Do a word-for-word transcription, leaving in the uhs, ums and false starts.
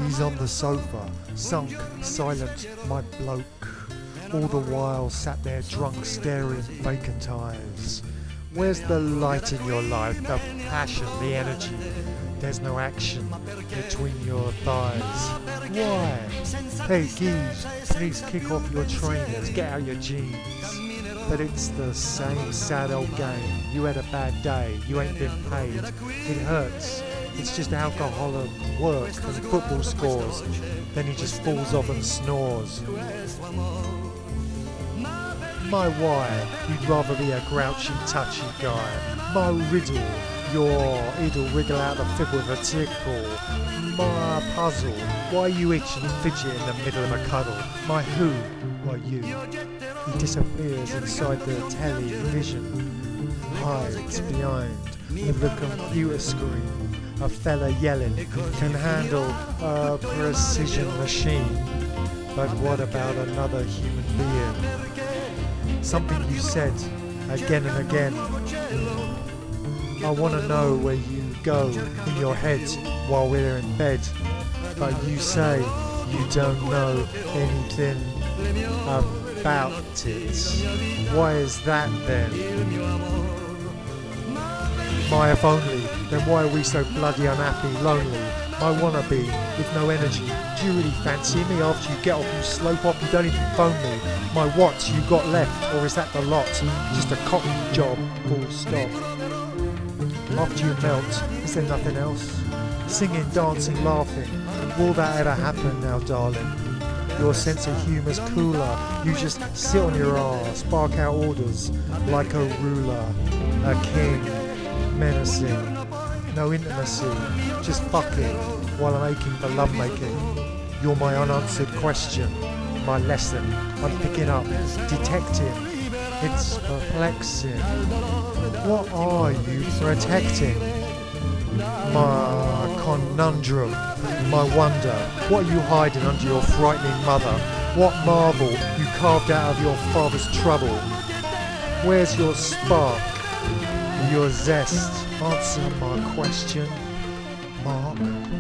He's on the sofa, sunk, silent, my bloke. All the while sat there drunk, staring vacant eyes. Where's the light in your life, the passion, the energy? There's no action between your thighs. Why? Hey, geez, please kick off your trainers, get out your jeans. But it's the same sad old game. You had a bad day, you ain't been paid. It hurts. It's just alcohol and work and football scores. Then he just falls off and snores. My why, you'd rather be a grouchy, touchy guy. My riddle, your id'll wriggle out the fib with a tickle. My puzzle, why you itch and fidget in the middle of a cuddle? My who, why you? He disappears inside the television, hides behind the computer screen. A fella yelling can handle a precision machine. But what about another human being? Something you said again and again. I want to know where you go in your head while we're in bed. But you say you don't know anything about it. Why is that then? My if only, then why are we so bloody unhappy, lonely? My wannabe, with no energy. Do you really fancy me? After you get off, you slope off, you don't even phone me. My what you got left, or is that the lot? Just a cotton job, full stop. After you melt, is there nothing else? Singing, dancing, laughing, will that ever happen now, darling? Your sense of humour's cooler, you just sit on your arse, bark out orders like a ruler, a king. Menacing, no intimacy, just fucking while I'm aching for lovemaking. You're my unanswered question, my lesson I'm picking up, detecting, it's perplexing. What are you protecting? My conundrum, my wonder, what are you hiding under your frightening mother? What marvel you carved out of your father's trouble? Where's your spark? Your zest, answer my question, Mark.